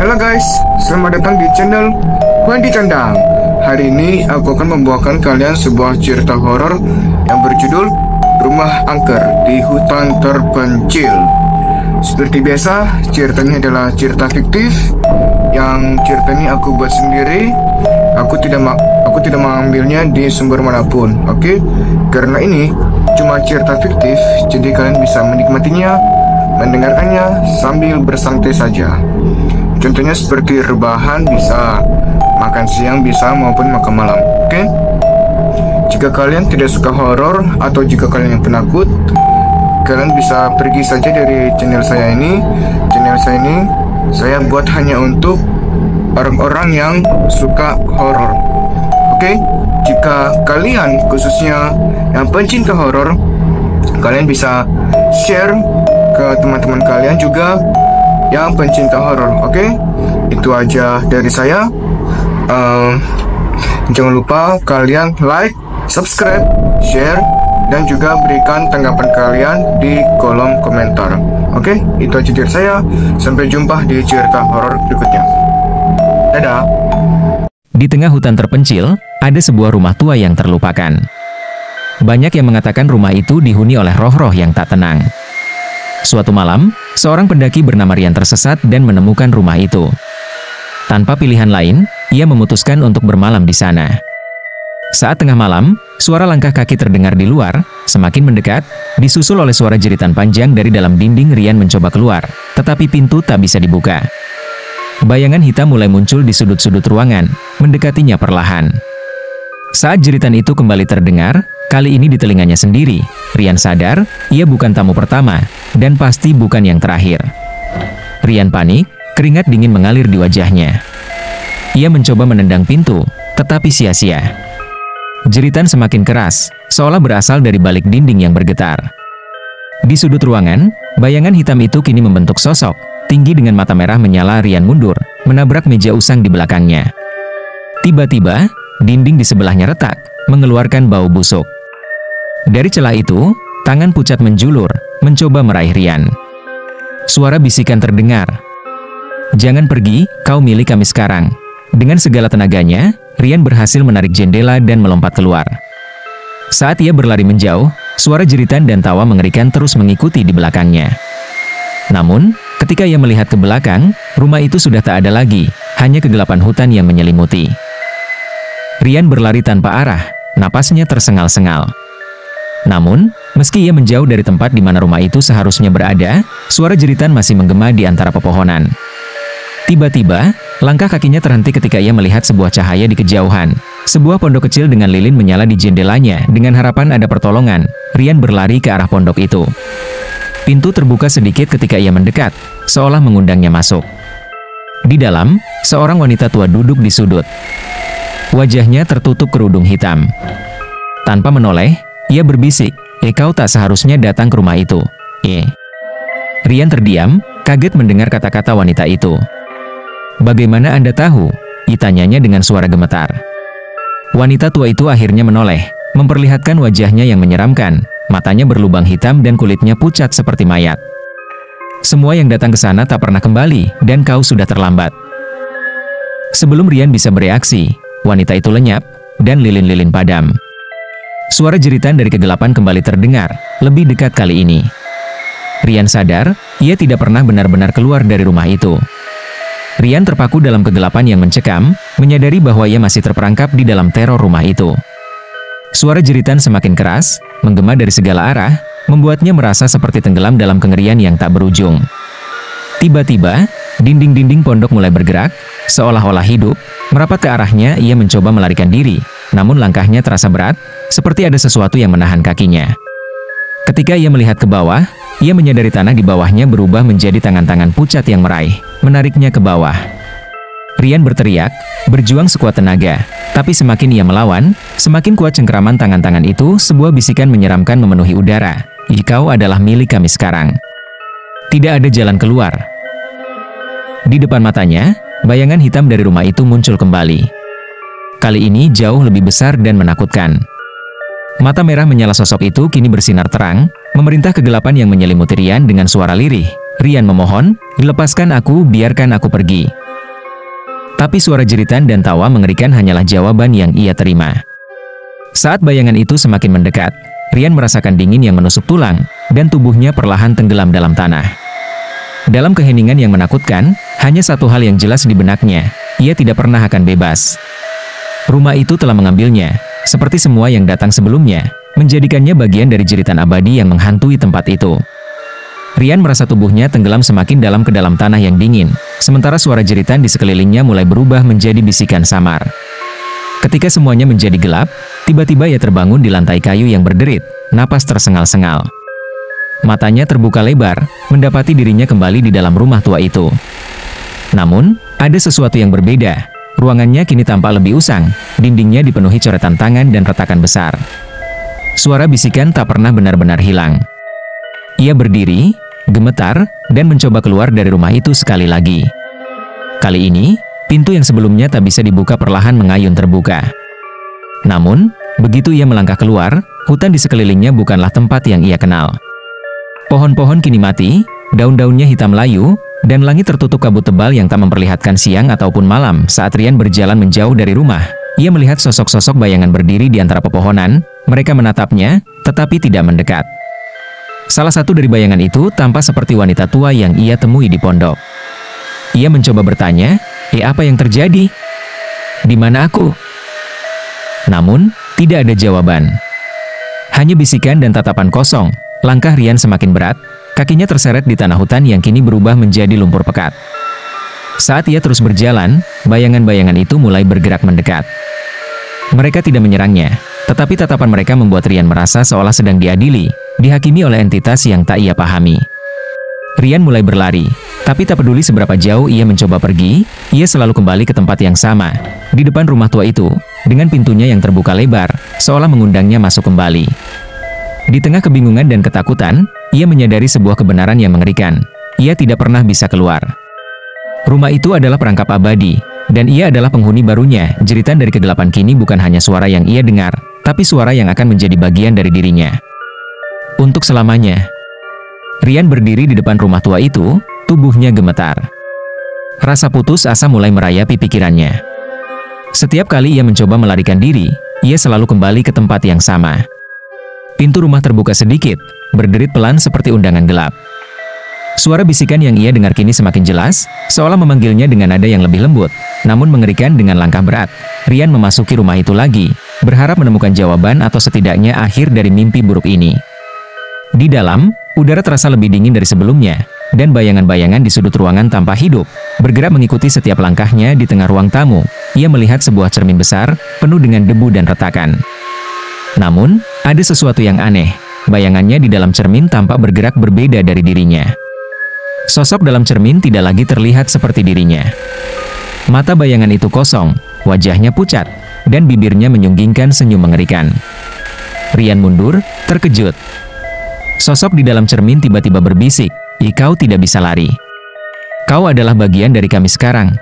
Halo guys, selamat datang di channel Wandi Candang. Hari ini aku akan membawakan kalian sebuah cerita horor yang berjudul Rumah Angker di Hutan Terpencil. Seperti biasa, cerita ini adalah cerita fiktif. Yang cerita ini aku buat sendiri. Aku tidak mengambilnya di sumber manapun, oke? Karena ini cuma cerita fiktif, jadi kalian bisa menikmatinya, mendengarkannya sambil bersantai saja. Contohnya seperti rebahan bisa, makan siang bisa, maupun makan malam, oke? Jika kalian tidak suka horor atau jika kalian yang penakut, kalian bisa pergi saja dari channel saya ini. Channel saya ini saya buat hanya untuk orang-orang yang suka horor, oke? Jika kalian khususnya yang pencinta horor, kalian bisa share ke teman-teman kalian juga yang pencinta horor, oke? Itu aja dari saya. Jangan lupa kalian like, subscribe, share, dan juga berikan tanggapan kalian di kolom komentar. Oke, itu aja dari saya. Sampai jumpa di cerita horor berikutnya. Dadah. Di tengah hutan terpencil, ada sebuah rumah tua yang terlupakan. Banyak yang mengatakan rumah itu dihuni oleh roh-roh yang tak tenang. Suatu malam, seorang pendaki bernama Rian tersesat dan menemukan rumah itu. Tanpa pilihan lain, ia memutuskan untuk bermalam di sana. Saat tengah malam, suara langkah kaki terdengar di luar, semakin mendekat, disusul oleh suara jeritan panjang dari dalam dinding. Rian mencoba keluar, tetapi pintu tak bisa dibuka. Bayangan hitam mulai muncul di sudut-sudut ruangan, mendekatinya perlahan. Saat jeritan itu kembali terdengar, kali ini di telinganya sendiri, Rian sadar, ia bukan tamu pertama, dan pasti bukan yang terakhir. Rian panik, keringat dingin mengalir di wajahnya. Ia mencoba menendang pintu, tetapi sia-sia. Jeritan semakin keras, seolah berasal dari balik dinding yang bergetar. Di sudut ruangan, bayangan hitam itu kini membentuk sosok, tinggi dengan mata merah menyala. Rian mundur, menabrak meja usang di belakangnya. Tiba-tiba, dinding di sebelahnya retak, mengeluarkan bau busuk. Dari celah itu, tangan pucat menjulur, mencoba meraih Rian. Suara bisikan terdengar. "Jangan pergi, kau milik kami sekarang." Dengan segala tenaganya, Rian berhasil menarik jendela dan melompat keluar. Saat ia berlari menjauh, suara jeritan dan tawa mengerikan terus mengikuti di belakangnya. Namun, ketika ia melihat ke belakang, rumah itu sudah tak ada lagi, hanya kegelapan hutan yang menyelimuti. Rian berlari tanpa arah, napasnya tersengal-sengal. Namun, meski ia menjauh dari tempat di mana rumah itu seharusnya berada, suara jeritan masih menggema di antara pepohonan. Tiba-tiba, langkah kakinya terhenti ketika ia melihat sebuah cahaya di kejauhan. Sebuah pondok kecil dengan lilin menyala di jendelanya. Dengan harapan ada pertolongan, Rian berlari ke arah pondok itu. Pintu terbuka sedikit ketika ia mendekat, seolah mengundangnya masuk. Di dalam, seorang wanita tua duduk di sudut. Wajahnya tertutup kerudung hitam. Tanpa menoleh, ia berbisik, "Kau tak seharusnya datang ke rumah itu." Rian terdiam, kaget mendengar kata-kata wanita itu. "Bagaimana Anda tahu?" ditanyanya dengan suara gemetar. Wanita tua itu akhirnya menoleh, memperlihatkan wajahnya yang menyeramkan, matanya berlubang hitam dan kulitnya pucat seperti mayat. "Semua yang datang ke sana tak pernah kembali, dan kau sudah terlambat." Sebelum Rian bisa bereaksi, wanita itu lenyap, dan lilin-lilin padam. Suara jeritan dari kegelapan kembali terdengar, lebih dekat kali ini. Rian sadar, ia tidak pernah benar-benar keluar dari rumah itu. Rian terpaku dalam kegelapan yang mencekam, menyadari bahwa ia masih terperangkap di dalam teror rumah itu. Suara jeritan semakin keras, menggema dari segala arah, membuatnya merasa seperti tenggelam dalam kengerian yang tak berujung. Tiba-tiba, dinding-dinding pondok mulai bergerak, seolah-olah hidup, merapat ke arahnya. Ia mencoba melarikan diri, namun langkahnya terasa berat, seperti ada sesuatu yang menahan kakinya. Ketika ia melihat ke bawah, ia menyadari tanah di bawahnya berubah menjadi tangan-tangan pucat yang meraih, menariknya ke bawah. Rian berteriak, berjuang sekuat tenaga, tapi semakin ia melawan, semakin kuat cengkeraman tangan-tangan itu. Sebuah bisikan menyeramkan memenuhi udara, "Kau adalah milik kami sekarang." Tidak ada jalan keluar. Di depan matanya, bayangan hitam dari rumah itu muncul kembali. Kali ini jauh lebih besar dan menakutkan. Mata merah menyala sosok itu kini bersinar terang, memerintah kegelapan yang menyelimuti Rian dengan suara lirih. "Rian memohon, lepaskan aku, biarkan aku pergi." Tapi suara jeritan dan tawa mengerikan hanyalah jawaban yang ia terima. Saat bayangan itu semakin mendekat, Rian merasakan dingin yang menusuk tulang, dan tubuhnya perlahan tenggelam dalam tanah. Dalam keheningan yang menakutkan, hanya satu hal yang jelas di benaknya, ia tidak pernah akan bebas. Rumah itu telah mengambilnya, seperti semua yang datang sebelumnya, menjadikannya bagian dari jeritan abadi yang menghantui tempat itu. Rian merasa tubuhnya tenggelam semakin dalam ke dalam tanah yang dingin, sementara suara jeritan di sekelilingnya mulai berubah menjadi bisikan samar. Ketika semuanya menjadi gelap, tiba-tiba ia terbangun di lantai kayu yang berderit, napas tersengal-sengal. Matanya terbuka lebar, mendapati dirinya kembali di dalam rumah tua itu. Namun, ada sesuatu yang berbeda. Ruangannya kini tampak lebih usang, dindingnya dipenuhi coretan tangan dan retakan besar. Suara bisikan tak pernah benar-benar hilang. Ia berdiri, gemetar, dan mencoba keluar dari rumah itu sekali lagi. Kali ini, pintu yang sebelumnya tak bisa dibuka perlahan mengayun terbuka. Namun, begitu ia melangkah keluar, hutan di sekelilingnya bukanlah tempat yang ia kenal. Pohon-pohon kini mati, daun-daunnya hitam layu, dan langit tertutup kabut tebal yang tak memperlihatkan siang ataupun malam. Saat Rian berjalan menjauh dari rumah, ia melihat sosok-sosok bayangan berdiri di antara pepohonan. Mereka menatapnya, tetapi tidak mendekat. Salah satu dari bayangan itu tampak seperti wanita tua yang ia temui di pondok. Ia mencoba bertanya, apa yang terjadi? Di mana aku?" Namun, tidak ada jawaban. Hanya bisikan dan tatapan kosong. Langkah Rian semakin berat, kakinya terseret di tanah hutan yang kini berubah menjadi lumpur pekat. Saat ia terus berjalan, bayangan-bayangan itu mulai bergerak mendekat. Mereka tidak menyerangnya, tetapi tatapan mereka membuat Rian merasa seolah sedang diadili, dihakimi oleh entitas yang tak ia pahami. Rian mulai berlari, tapi tak peduli seberapa jauh ia mencoba pergi, ia selalu kembali ke tempat yang sama, di depan rumah tua itu, dengan pintunya yang terbuka lebar, seolah mengundangnya masuk kembali. Di tengah kebingungan dan ketakutan, ia menyadari sebuah kebenaran yang mengerikan. Ia tidak pernah bisa keluar. Rumah itu adalah perangkap abadi, dan ia adalah penghuni barunya. Jeritan dari kegelapan kini bukan hanya suara yang ia dengar, tapi suara yang akan menjadi bagian dari dirinya. Untuk selamanya. Rian berdiri di depan rumah tua itu, tubuhnya gemetar. Rasa putus asa mulai merayapi pikirannya. Setiap kali ia mencoba melarikan diri, ia selalu kembali ke tempat yang sama. Pintu rumah terbuka sedikit, berderit pelan seperti undangan gelap. Suara bisikan yang ia dengar kini semakin jelas, seolah memanggilnya dengan nada yang lebih lembut, namun mengerikan. Dengan langkah berat, Rian memasuki rumah itu lagi, berharap menemukan jawaban atau setidaknya akhir dari mimpi buruk ini. Di dalam, udara terasa lebih dingin dari sebelumnya, dan bayangan-bayangan di sudut ruangan tanpa hidup, bergerak mengikuti setiap langkahnya. Di tengah ruang tamu, ia melihat sebuah cermin besar, penuh dengan debu dan retakan. Namun, ada sesuatu yang aneh. Bayangannya di dalam cermin tampak bergerak berbeda dari dirinya. Sosok dalam cermin tidak lagi terlihat seperti dirinya. Mata bayangan itu kosong, wajahnya pucat, dan bibirnya menyunggingkan senyum mengerikan. Rian mundur, terkejut. Sosok di dalam cermin tiba-tiba berbisik, "Kau tidak bisa lari. Kau adalah bagian dari kami sekarang."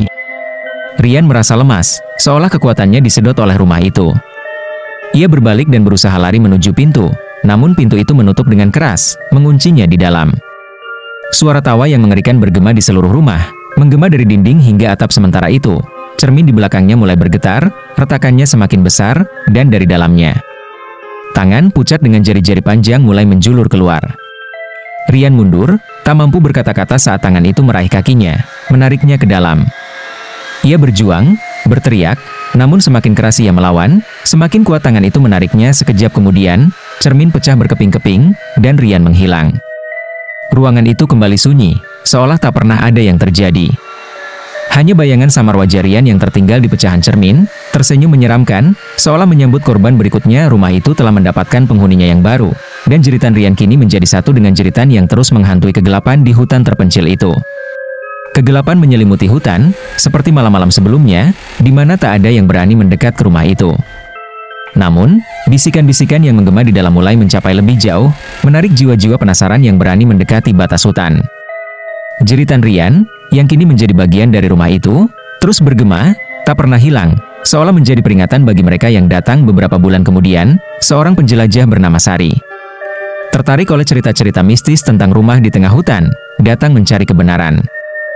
Rian merasa lemas, seolah kekuatannya disedot oleh rumah itu. Ia berbalik dan berusaha lari menuju pintu, namun pintu itu menutup dengan keras, menguncinya di dalam. Suara tawa yang mengerikan bergema di seluruh rumah, menggema dari dinding hingga atap. Sementara itu, cermin di belakangnya mulai bergetar, retakannya semakin besar, dan dari dalamnya, tangan pucat dengan jari-jari panjang mulai menjulur keluar. Rian mundur, tak mampu berkata-kata saat tangan itu meraih kakinya, menariknya ke dalam. Ia berjuang, berteriak, namun semakin keras ia melawan, semakin kuat tangan itu menariknya. Sekejap kemudian, cermin pecah berkeping-keping, dan Rian menghilang. Ruangan itu kembali sunyi, seolah tak pernah ada yang terjadi. Hanya bayangan samar wajah Rian yang tertinggal di pecahan cermin, tersenyum menyeramkan, seolah menyambut korban berikutnya. Rumah itu telah mendapatkan penghuninya yang baru, dan jeritan Rian kini menjadi satu dengan jeritan yang terus menghantui kegelapan di hutan terpencil itu. Kegelapan menyelimuti hutan, seperti malam-malam sebelumnya, di mana tak ada yang berani mendekat ke rumah itu. Namun, bisikan-bisikan yang menggema di dalam mulai mencapai lebih jauh, menarik jiwa-jiwa penasaran yang berani mendekati batas hutan. Jeritan Rian, yang kini menjadi bagian dari rumah itu, terus bergema, tak pernah hilang, seolah menjadi peringatan bagi mereka yang datang beberapa bulan kemudian. Seorang penjelajah bernama Sari, tertarik oleh cerita-cerita mistis tentang rumah di tengah hutan, datang mencari kebenaran.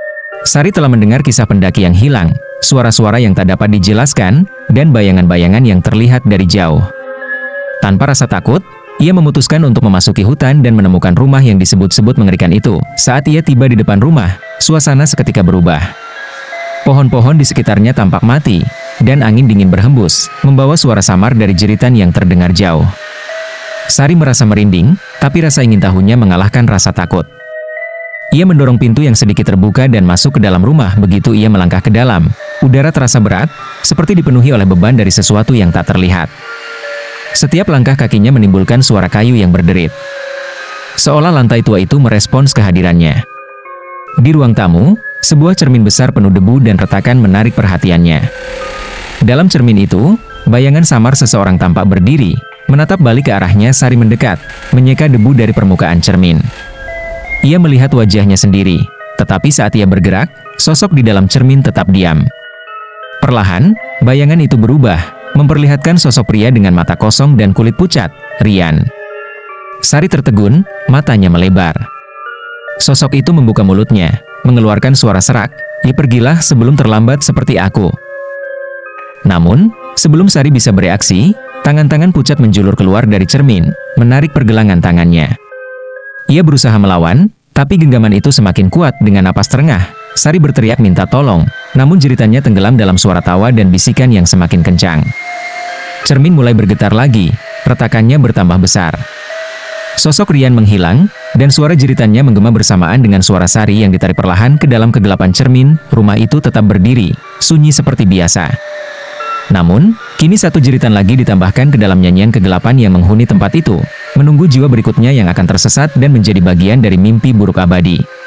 Sari telah mendengar kisah pendaki yang hilang, suara-suara yang tak dapat dijelaskan, dan bayangan-bayangan yang terlihat dari jauh. Tanpa rasa takut, ia memutuskan untuk memasuki hutan dan menemukan rumah yang disebut-sebut mengerikan itu. Saat ia tiba di depan rumah, suasana seketika berubah. Pohon-pohon di sekitarnya tampak mati, dan angin dingin berhembus, membawa suara samar dari jeritan yang terdengar jauh. Sari merasa merinding, tapi rasa ingin tahunya mengalahkan rasa takut. Ia mendorong pintu yang sedikit terbuka dan masuk ke dalam rumah. Begitu ia melangkah ke dalam, udara terasa berat, seperti dipenuhi oleh beban dari sesuatu yang tak terlihat. Setiap langkah kakinya menimbulkan suara kayu yang berderit. Seolah lantai tua itu merespons kehadirannya. Di ruang tamu, sebuah cermin besar penuh debu dan retakan menarik perhatiannya. Dalam cermin itu, bayangan samar seseorang tampak berdiri, menatap balik ke arahnya. Sari mendekat, menyeka debu dari permukaan cermin. Ia melihat wajahnya sendiri, tetapi saat ia bergerak, sosok di dalam cermin tetap diam. Perlahan, bayangan itu berubah, memperlihatkan sosok pria dengan mata kosong dan kulit pucat, Rian. Sari tertegun, matanya melebar. Sosok itu membuka mulutnya, mengeluarkan suara serak, "Pergilah sebelum terlambat seperti aku." Namun, sebelum Sari bisa bereaksi, tangan-tangan pucat menjulur keluar dari cermin, menarik pergelangan tangannya. Ia berusaha melawan, tapi genggaman itu semakin kuat. Dengan napas terengah, Sari berteriak minta tolong, namun jeritannya tenggelam dalam suara tawa dan bisikan yang semakin kencang. Cermin mulai bergetar lagi, retakannya bertambah besar. Sosok Rian menghilang, dan suara jeritannya menggema bersamaan dengan suara Sari yang ditarik perlahan ke dalam kegelapan cermin. Rumah itu tetap berdiri, sunyi seperti biasa. Namun, kini satu jeritan lagi ditambahkan ke dalam nyanyian kegelapan yang menghuni tempat itu, menunggu jiwa berikutnya yang akan tersesat dan menjadi bagian dari mimpi buruk abadi.